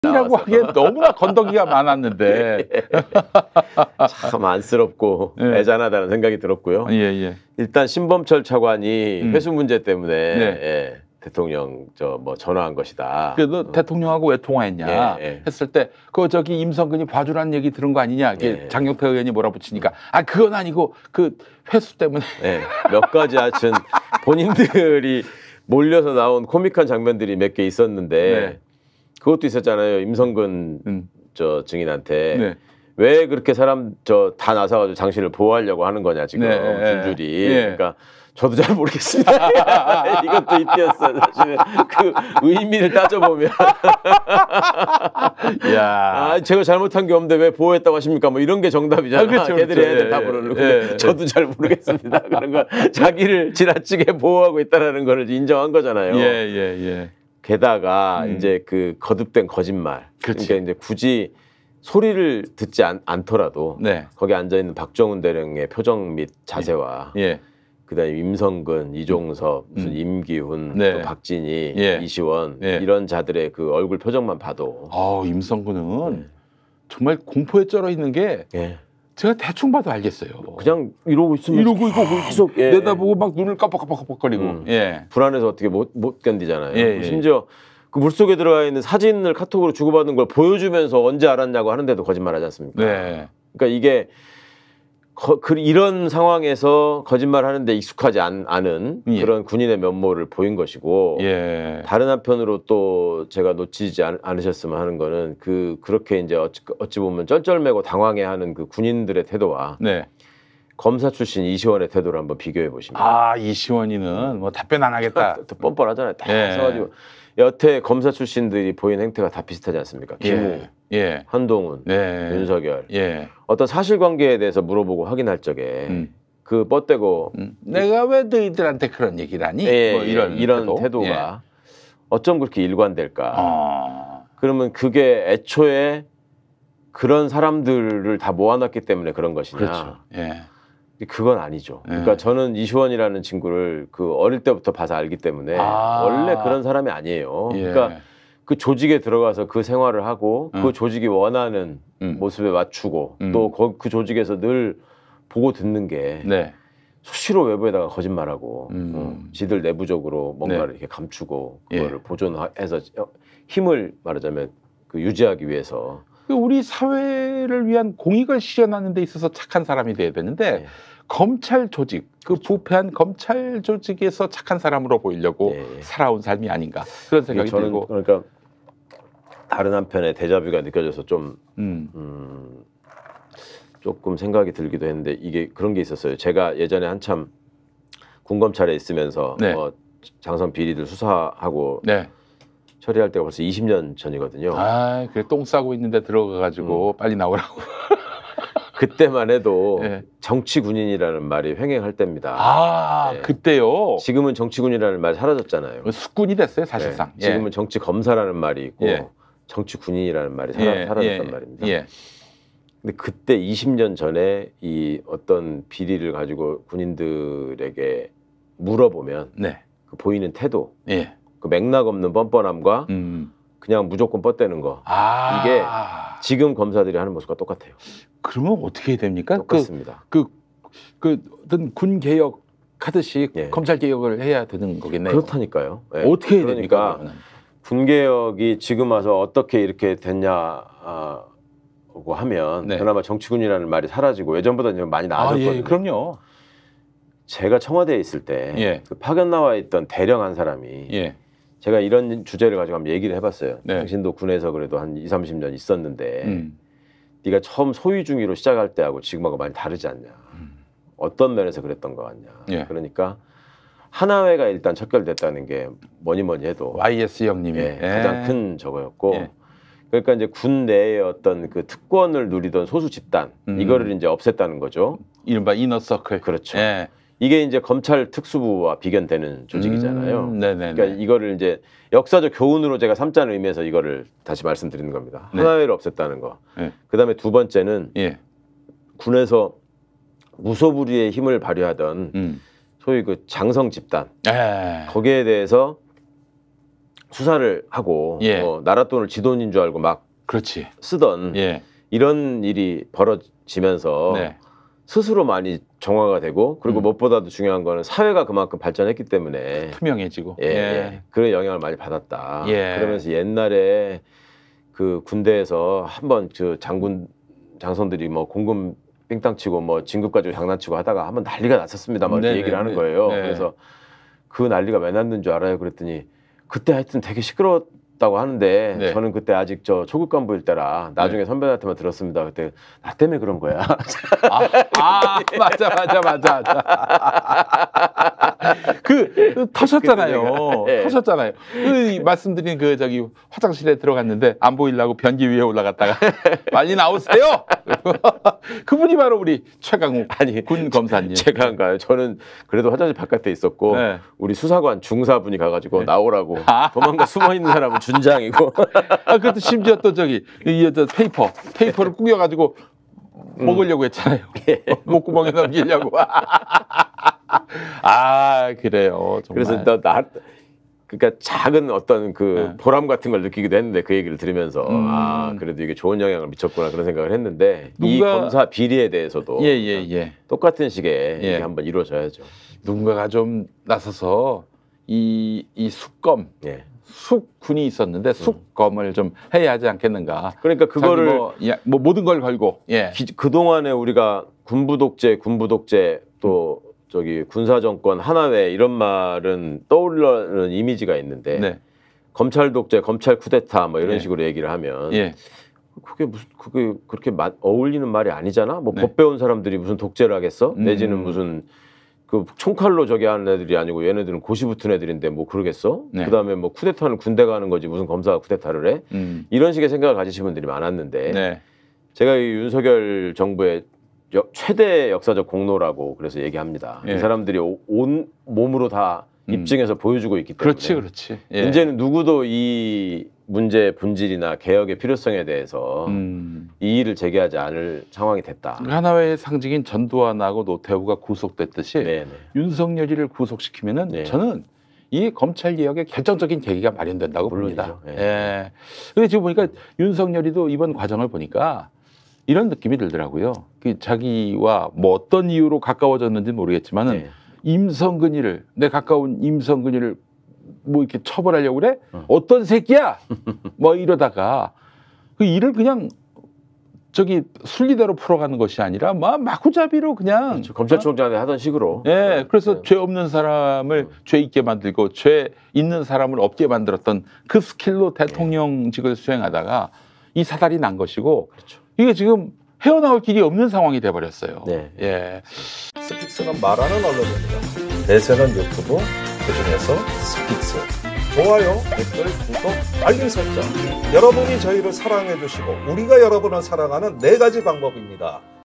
이라고 하기엔 너무나 건더기가 많았는데 참 안쓰럽고 애잔하다는 생각이 들었고요. 일단 신범철 차관이 회수 문제 때문에 대통령 뭐 전화한 것이다. 그래도 대통령하고 왜 통화했냐 했을 때 그 저기 임성근이 봐주라는 얘기 들은 거 아니냐. 장경태 의원이 몰아붙이니까 아 그건 아니고 그 회수 때문에 몇 가지 하여튼 본인들이 몰려서 나온 코믹한 장면들이 몇 개 있었는데 그것도 있었잖아요. 임성근 저 증인한테 왜 그렇게 사람 다 나서가지고 당신을 보호하려고 하는 거냐 지금 줄줄이. 그러니까 저도 잘 모르겠습니다. 이것도 이때였어요. 사실은 그 의미를 따져보면 제가 잘못한 게 없는데 왜 보호했다고 하십니까? 뭐 이런 게 정답이잖아요. 그렇죠, 걔들이 해야 될 답으로는. 저도 잘 모르겠습니다. 그런 건 자기를 지나치게 보호하고 있다는 걸 인정한 거잖아요. 게다가 이제 그 거듭된 거짓말. 그러니까 이제 굳이 소리를 듣지 않더라도 거기 앉아 있는 박정훈 대령의 표정 및 자세와 그다음에 임성근, 이종섭, 무슨 임기훈, 또 박진희, 이시원 이런 자들의 그 얼굴 표정만 봐도 임성근은 정말 공포에 쩔어 있는 게 제가 대충 봐도 알겠어요. 그냥 이러고 있으면 이러고 있고 계속 내다보고 막 눈을 깜빡깜빡거리고 불안해서 어떻게 못 견디잖아요. 심지어 그 물속에 들어가 있는 사진을 카톡으로 주고받은 걸 보여주면서 언제 알았냐고 하는데도 거짓말하지 않습니까? 그러니까 이게 이런 상황에서 거짓말하는데 익숙하지 않은 그런 군인의 면모를 보인 것이고 다른 한편으로 또 제가 놓치지 않으셨으면 하는 거는 그렇게 이제 어찌 보면 쩔쩔매고 당황해하는 그 군인들의 태도와 검사 출신 이시원의 태도를 한번 비교해 보시면 이시원이는 뭐 답변 안 하겠다. 또 뻔뻔하잖아요. 다 써가지고 여태 검사 출신들이 보인 행태가 다 비슷하지 않습니까? 김우, 한동훈, 윤석열 어떤 사실관계에 대해서 물어보고 확인할 적에 그 뻗대고 내가 왜 너희들한테 그런 얘기를 하니? 뭐 이런 태도가 어쩜 그렇게 일관될까? 그러면 그게 애초에 그런 사람들을 다 모아놨기 때문에 그런 것이냐? 그렇죠. 그건 아니죠. 그러니까 저는 이시원이라는 친구를 그 어릴 때부터 봐서 알기 때문에 원래 그런 사람이 아니에요. 그러니까 그 조직에 들어가서 그 생활을 하고 그 조직이 원하는 모습에 맞추고 또 그 조직에서 늘 보고 듣는 게 수시로 외부에다가 거짓말하고 지들 내부적으로 뭔가를 이렇게 감추고 그거를 보존해서 힘을 말하자면 그 유지하기 위해서 우리 사회를 위한 공익을 실현하는 데 있어서 착한 사람이 돼야 되는데 검찰 조직, 그 부패한 검찰 조직에서 착한 사람으로 보이려고 살아온 삶이 아닌가 그런 생각이 들고 그러니까 다른 한편에 데자뷰가 느껴져서 좀 조금 생각이 들기도 했는데 이게 그런 게 있었어요. 제가 예전에 한참 군검찰에 있으면서 장성 비리들 수사하고 처리할 때가 벌써 20년 전이거든요. 그래 똥 싸고 있는데 들어가가지고 빨리 나오라고. 그때만 해도 정치 군인이라는 말이 횡행할 때입니다. 그때요? 지금은 정치 군인이라는 말이 사라졌잖아요. 숙군이 됐어요 사실상. 지금은 정치 검사라는 말이 있고 정치 군인이라는 말이 사라졌단 말입니다. 근데 그때 20년 전에 이 어떤 비리를 가지고 군인들에게 물어보면 그 보이는 태도, 그 맥락 없는 뻔뻔함과 그냥 무조건 뻗대는 거 이게 지금 검사들이 하는 모습과 똑같아요. 그러면 어떻게 해야 됩니까? 똑같습니다. 어떤 군 개혁 하듯이 검찰 개혁을 해야 되는 거겠네요. 그렇다니까요. 어떻게 해야 됩니까? 군 개혁이 지금 와서 어떻게 이렇게 됐냐고 하면 그나마 정치군이라는 말이 사라지고 예전보다 좀 많이 나아졌거든요. 그럼요. 제가 청와대에 있을 때 그 파견 나와 있던 대령 한 사람이 제가 이런 주제를 가지고 한번 얘기를 해봤어요. 당신도 군에서 그래도 한 20, 30년 있었는데 네가 처음 소위 중위로 시작할 때하고 지금하고 많이 다르지 않냐. 어떤 면에서 그랬던 것 같냐. 그러니까 하나회가 일단 척결됐다는 게 뭐니 해도 YS 형님이 가장 큰 저거였고 그러니까 이제 군 내에 어떤 그 특권을 누리던 소수 집단 이거를 이제 없앴다는 거죠. 이른바 이너서클. 그렇죠. 이게 이제 검찰 특수부와 비견되는 조직이잖아요. 그러니까 이거를 이제 역사적 교훈으로 제가 삼자는 의미에서 이거를 다시 말씀드리는 겁니다. 하나회를 없앴다는 거. 그다음에 두 번째는 군에서 무소불위의 힘을 발휘하던 소위 그 장성 집단 거기에 대해서 수사를 하고 나라 돈을 지 돈인 줄 알고 막 그렇지. 쓰던 이런 일이 벌어지면서 스스로 많이 정화가 되고 그리고 무엇보다도 중요한 거는 사회가 그만큼 발전했기 때문에 투명해지고 그런 영향을 많이 받았다. 그러면서 옛날에 그 군대에서 한번 그 장선들이 뭐 공금 빙땅 치고 뭐 진급 가지고 장난치고 하다가 한번 난리가 났었습니다. 막 이렇게 얘기를 하는 거예요. 그래서 그 난리가 왜 났는 줄 알아요? 그랬더니 그때 하여튼 되게 시끄러웠다고 하는데 저는 그때 아직 저 초급 간부일 때라 나중에 선배한테만 들었습니다. 그때 나 때문에 그런 거야. 맞아. 터셨잖아요. 터셨잖아요. 말씀드린 그 저기 화장실에 들어갔는데 안 보이려고 변기 위에 올라갔다가 빨리 나오세요. 그분이 바로 우리 최강욱 군 검사님. 제가인가요? 저는 그래도 화장실 바깥에 있었고 우리 수사관 중사분이 가가지고 나오라고 도망가 숨어 있는 사람은 준장이고. 그것도 심지어 또 저기 페이퍼를 구겨가지고 먹으려고 했잖아요. 목구멍에 넘기려고. 그래요. 정말. 그래서 그러니까 작은 어떤 그 보람 같은 걸 느끼기도 했는데 그 얘기를 들으면서 그래도 이게 좋은 영향을 미쳤구나 그런 생각을 했는데 이 검사 비리에 대해서도 똑같은 식의 이게 한번 이루어져야죠. 누군가가 좀 나서서 이 숙검 숙군이 있었는데 숙검을 좀 해야 하지 않겠는가. 그러니까 그거를 뭐 모든 걸 걸고 그동안에 우리가 군부 독재 또 저기 군사정권 하나회 이런 말은 떠오르는 이미지가 있는데 검찰 독재, 검찰 쿠데타 뭐 이런 식으로 얘기를 하면 그게 그렇게 어울리는 말이 아니잖아. 뭐 법 배운 사람들이 무슨 독재를 하겠어? 내지는 무슨 그 총칼로 저기 하는 애들이 아니고 얘네들은 고시 붙은 애들인데 뭐 그러겠어? 그다음에 뭐 쿠데타는 군대가 하는 거지 무슨 검사가 쿠데타를 해? 이런 식의 생각을 가지신 분들이 많았는데 제가 이 윤석열 정부의 최대 역사적 공로라고 그래서 얘기합니다. 이 사람들이 온 몸으로 다 입증해서 보여주고 있기 때문에 그렇지. 이제는 누구도 이 문제의 본질이나 개혁의 필요성에 대해서 이의를 제기하지 않을 상황이 됐다. 하나의 상징인 전두환하고 노태우가 구속됐듯이 윤석열이를 구속시키면은 저는 이 검찰 개혁의 결정적인 계기가 마련된다고 봅니다. 근데 지금 보니까 윤석열이도 이번 과정을 보니까 이런 느낌이 들더라고요. 자기와 뭐 어떤 이유로 가까워졌는지 모르겠지만은 임성근이를 내 가까운 임성근이를 뭐 이렇게 처벌하려고 그래? 어떤 새끼야? 뭐 이러다가 그 일을 그냥 저기 순리대로 풀어가는 것이 아니라 막 마구잡이로 그냥 검찰총장이 하던 식으로. 그래서 죄 없는 사람을 죄 있게 만들고 죄 있는 사람을 없게 만들었던 그 스킬로 대통령직을 수행하다가 이 사달이 난 것이고 이게 지금 헤어나올 길이 없는 상황이 돼버렸어요. 스픽스는 말하는 언론입니다. 대세는 유튜브, 그중에서 스픽스. 좋아요, 댓글, 구독, 알림 설정. 여러분이 저희를 사랑해 주시고 우리가 여러분을 사랑하는 4가지 방법입니다.